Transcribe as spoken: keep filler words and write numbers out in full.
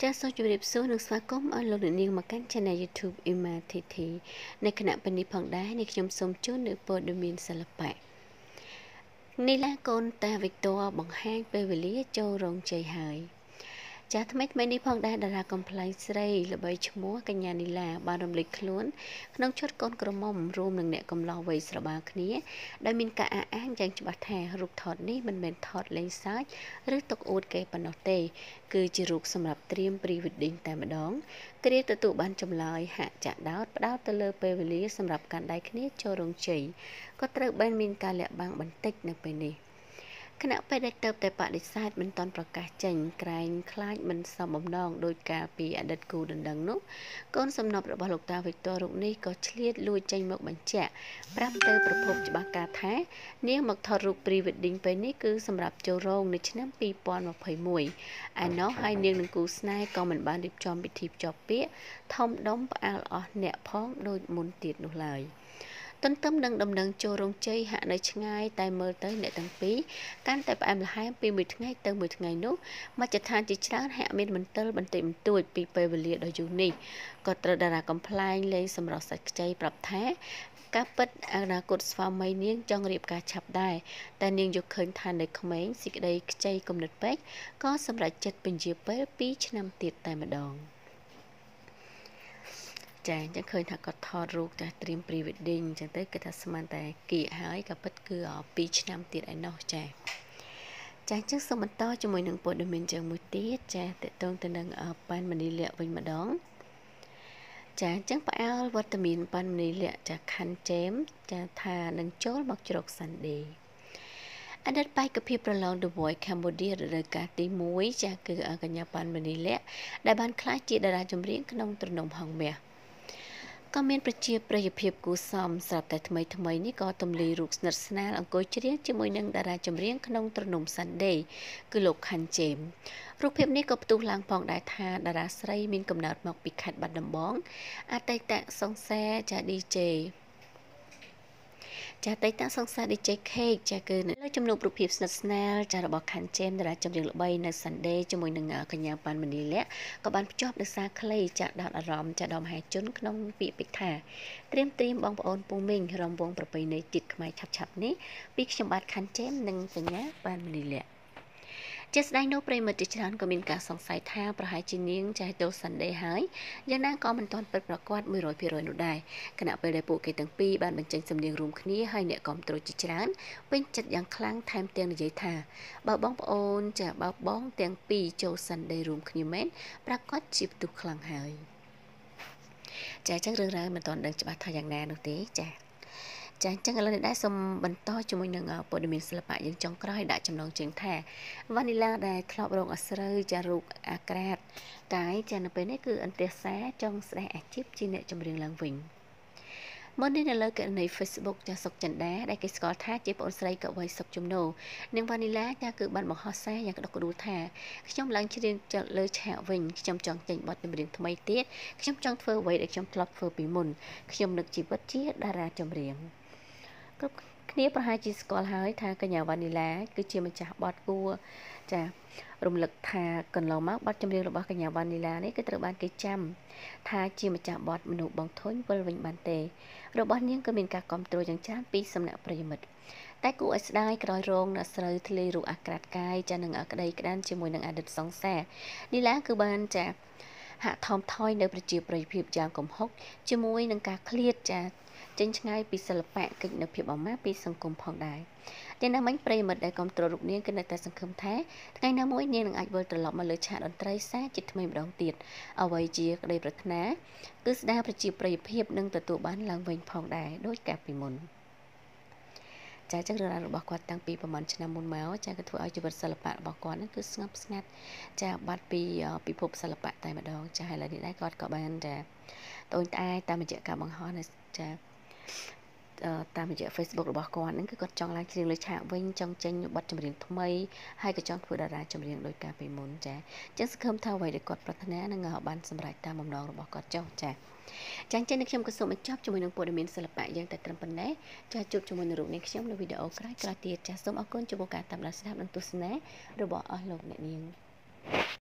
ចាសសូមជម្រាបសួរនិងស្វាគមន៍អស់លោកអ្នកនាងមកកាន់ Channel YouTube Ima TT ในขณะពេលនេះផងដែរនេះខ្ញុំសូមជូននៅព័ត៌មានសិល្បៈនេះឡាកូនតាវិកត័របង្ហាញពេលវេលាចូលរោងជ័យហើយចាថ្មីថ្មីនេះផងដែរតារាកំ pl ែងស្រីល្បីឈ្មោះកញ្ញានីឡាបានរំលេចខ្លួនក្នុងឈុតកូនក្រមុំរួមនឹងអ្នកកំឡោះវ័យស្របាលគ្នាដែលមានការអះអាងយ៉ាងច្បាស់ថារូបថតនេះមិនមែនថតលេងសើចឬទុកអួតគេប៉ុណ្ណោះទេគឺជារូបសម្រាប់ត្រៀម pre wedding តែម្ដងគ្រាទទួលបានចម្លើយហាក់ចាក់ដោតផ្ដោតទៅលើពេលវេលាសម្រាប់ការដៃគ្នាចូលរោងជ័យក៏ត្រូវបានមានការលាក់បាំងបន្តិចនៅពេលនេះគណៈពេលដែលទៅតែបដិសេធមិនតាន់ប្រកាសចេញក្រែងខ្លាចមិនសមបំណងដោយការពីអតីតគូដណ្ដឹងនោះកូនសំណប់របស់លោកតាវិកត័ររូបនេះក៏ឆ្លៀតលួចចេញមកបញ្ជាក់ប្រាប់ទៅប្រភពច្បាស់ការថានាងមកថតរូប pre wedding ពេលនេះគឺសម្រាប់ចូលរោងនៅឆ្នាំពីរពាន់ម្ភៃមួយឯណោះហើយនាងនឹងគូស្នេហ៍ក៏មិនបានរៀបចំពិធីភ្ជាប់ពាក្យធំដុំផ្អើលអស់អ្នកផងដូចមុនទៀតនោះឡើយទន្ទឹមនឹងដំណឹងចូលរោងជ័យហាក់នៅឆ្ងាយតែមើលទៅអ្នកទាំងពីរកាន់តែផ្អែមល្ហែមពីមួយថ្ងៃទៅមួយថ្ងៃនោះមជ្ឈដ្ឋានជាច្រើនហាក់មានមន្ទិលបន្តិចបន្តួចពីពេលវេលាដ៏យូរនេះក៏ត្រូវតារាកំ pl ែងលេងសម្រស់សាច់ខ្ចីប្រាប់ថាការពិតអនាគតស្វាមីនាងចង់រៀបការឆាប់ដែរតែនាងយកឃើញថានៅក្មេងសេចក្តីខ្ចីគំនិតពេកក៏សម្រេចចិត្តពន្យាពេលពីរឆ្នាំទៀតតែម្ដងចាអញ្ចឹងឃើញថាគាត់ថតរូបចាត្រៀម pre wedding អញ្ចឹងទៅគេថាស្មានតែគៀកហើយក៏ពិតគឺពីរឆ្នាំទៀតឯណោះចាចាអញ្ចឹងសូមបន្តជាមួយនឹងព័ត៌មានយ៉ាងមួយទៀតចាតកតងទៅនឹងប៉ាន់មនីលក្ខវិញម្ដងចាអញ្ចឹងផ្អើលវត្តមានប៉ាន់មនីលក្ខចាខាន់ជេមចាថានឹងចូលមកជ្រក Sunday អតីតបេក្ខភាពប្រឡង The Voice Cambodia រដូវកាលទីមួយចាគឺកញ្ញាប៉ាន់មនីលក្ខដែលបានក្លាយជាតារាចម្រៀងក្នុងទ្រនំហង្សមាសក៏មានប្រជាប្រិយភាពគួរសមស្រាប់តែថ្មីថ្មីនេះក៏ទម្លាយរូបស្និទ្ធស្នាលអង្គុយច្រៀងជាមួយនឹងតារាចម្រៀងក្នុងទ្រនំ Sunday គឺលោកខាន់ជេមរូបភាពនេះក៏ផ្ទុះឡើងផងដែរថាតារាស្រីមានកំណើតមកពីខេត្តបាត់ដំបងអតីតសង្សារចា ឌី ជេ ចាតៃតាសង្សារ ឌី ជេ Cake ចាគឺនៅលើជំនួបរូបភាពស្និទ្ធស្នាលចារបស់ខាន់ជេមតារាចម្រៀងល្បីនៅ Sunday ជាមួយនឹងកញ្ញាប៉ាន់មនីលក្ខក៏បានភ្ជាប់ដោយសារក្លេចាដោតអារម្មណ៍ចាដល់មហាជនក្នុងពាក្យពេចន៍ថាត្រៀមត្រៀមបងប្អូនពូមីងរំវងប្រពៃណីជាតិខ្មែរឆាប់ឆាប់នេះពីខ្ញុំបាទខាន់ជេមនិងកញ្ញាប៉ាន់មនីលក្ខជាស្ដែងនោះប្រិមិត្តជាច្រើនក៏មានការសង្ស័យថាប្រហែលជានាងចាស់ចូល Sunday ហើយយ៉ាងណាក៏មិនទាន់ពិតប្រាកដ មួយរយភាគរយ នោះដែរខណៈពេលដែលពួកគេទាំងពីរបានបញ្ចេញសំនៀងរួមគ្នាហើយអ្នកគាំទ្រជាច្រើនពេញចិត្តយ៉ាងខ្លាំងថែមទាំងនិយាយថាបើបងប្អូនចាបើបងទាំងពីរចូល Sunday រួមគ្នាមែនប្រាកដជាផ្ទុះខ្លាំងហើយចាអញ្ចឹងរឿងរ៉ាវមិនទាន់ដឹងច្បាស់ថាយ៉ាងណានោះទេចាចាអញ្ចឹងឥឡូវនេះដែរសូមបន្តជាមួយនឹងព័ត៌មានសិល្បៈយើងចុងក្រោយដាក់ចំណងជើងថាវ៉ានីឡាដែលធ្លាប់រងអាស្រូវចារូបអាក្រាតកាយចានៅពេលនេះគឺអន្ទះសារចង់ស្ដេចអាជីពជាអ្នកចម្រៀងឡើងវិញមុននេះនៅលើកណី Facebook ចាសុកចិន្តាដែលគេស្គាល់ថាជាប្អូនស្រីកវីសុកជំនោនិងវ៉ានីឡាចាគឺបានបង្ហោះសារយ៉ាងក្តុកក្តួលថាខ្ញុំឡើងច្រៀងចលលើឆាកវិញខ្ញុំចង់ចេញបទចម្រៀងថ្មីទៀតខ្ញុំចង់ធ្វើអ្វីដែលខ្ញុំធ្លាប់ធ្វើពីមុនខ្ញុំនឹកជីវិតជាតារាចម្រៀងគ្រប់គ្នាប្រហែលជាស្គាល់ហើយថាកញ្ញាវ៉ានីឡាគឺជាម្ចាស់បទគួរចារំលឹកថាកន្លងមកបទចម្រៀងរបស់កញ្ញាវ៉ានីឡានេះគឺត្រូវបានគេចាំថាជាម្ចាស់បទមនុស្សបងធុញវិលវិញបានទេរបស់នាងក៏មានការគាំទ្រយ៉ាងច្រើនពីសំណាក់ប្រិយមិត្តតែគួរឲ្យស្ដាយក្រោយរងអ្នកស្រូវធ្លាយរូបអាក្រាតកាយចានឹងក្តីក្តានជាមួយនឹងអតីតសង្សារនីឡាគឺបានចាហាក់ថមថយនៅប្រជាប្រិយភាពយ៉ាងកំហុកជាមួយនឹងការឃ្លាតចាចេញឆ្ងាយពីសិល្បៈកិច្ចនៅភាពអមាពីសង្គមផងដែរយ៉ាងណាមិញប្រិយមិត្តដែលគ្រប់គ្រងរូបនាងគឺនៅតែសង្ឃឹមថាថ្ងៃណាមួយនាងនឹងអាចវិលត្រឡប់មកលើឆាកតន្ត្រីសារជាថ្មីម្ដងទៀតអ្វីជាក្តីប្រាថ្នាគឺស្ដារប្រជាប្រិយភាពនិងទទួលបានឡើងវិញផងដែរដោយកាលពីមុនចាចឹងរឿងរ៉ាវរបស់គាត់តាំងពីប្រហែលឆ្នាំមុនមកចាក៏ធ្វើឲ្យជីវិតសិល្បៈរបស់គាត់ហ្នឹងគឺស្ងប់ស្ងាត់ចាបាត់ពីពិភពសិល្បៈតែម្ដងចាឥឡូវនេះដែរគាត់ក៏បានចាត្អូញត្អែតាមរយៈការបង្ហោះនៅចាតាមរយៈ Facebook របស់គាត់ហ្នឹងគឺគាត់ចង់ឡើងច្រៀងលើឆាកវិញចង់ចេញបទចម្រៀងថ្មីហើយក៏ចង់ធ្វើតារាចម្រៀងដោយការពីមុនចាអញ្ចឹងសង្ឃឹមថាអ្វីដែលគាត់ប្រាថ្នានឹងបានសម្រេចតាមបំណងរបស់គាត់ចុះចាចាអញ្ចឹងនេះខ្ញុំក៏សូមបញ្ចប់ជាមួយនឹងព័ត៌មានសិល្បៈយ៉ាងតែត្រឹមប៉ុណ្ណេះចាជួបជាមួយនឹងរូបនេះខ្ញុំនៅវីដេអូក្រោយៗទៀតចាសូមអរគុណចំពោះការតាមដានស្ដាប់និងទស្សនារបស់អស់លោកអ្នកនាង